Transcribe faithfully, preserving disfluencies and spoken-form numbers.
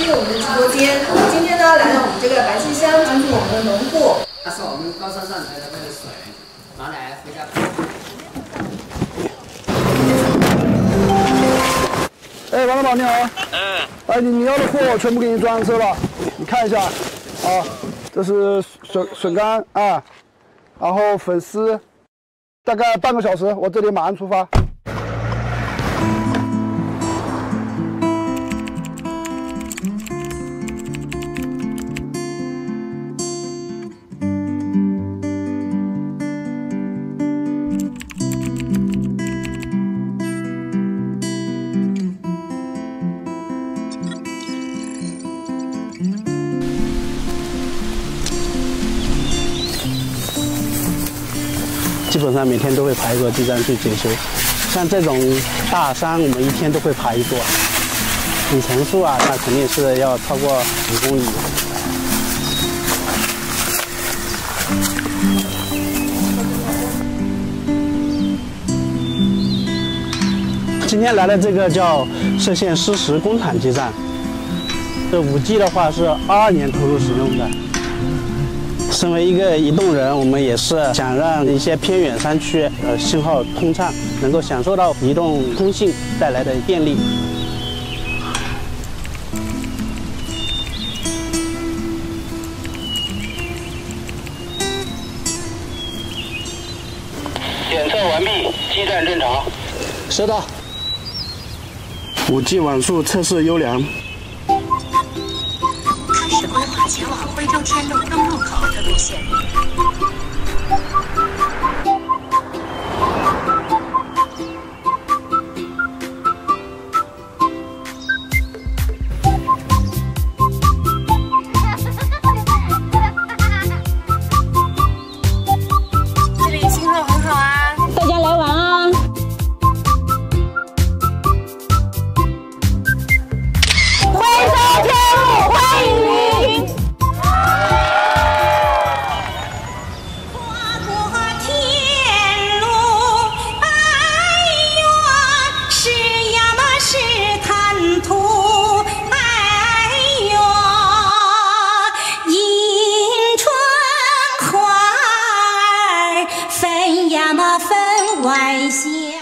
进我们的直播间。今天呢，来到我们这个白溪乡，关注我们的农户。 那是我们高山上来的这个水，拿来回家。 哎，王老板你好。嗯。哎，你你要的货全部给你装上车了，你看一下，啊，这是笋笋干啊，然后粉丝，大概半个小时，我这里马上出发。 基本上每天都会爬一座地站去检修，像这种大山，我们一天都会爬一座。里程数啊，那肯定是要超过五公里。今天来的这个叫歙县施石公坦基站，这五 G 的话是二二年投入使用的。 身为一个移动人，我们也是想让一些偏远山区呃信号通畅，能够享受到移动通信带来的便利。 检测完毕，基站正常。 收到。五 G 网速测试优良。 开始规划前往徽州天路登陆口的路线。 这里信号很好啊， 大家来玩啊！徽州天路欢迎您。 分呀嘛分外些。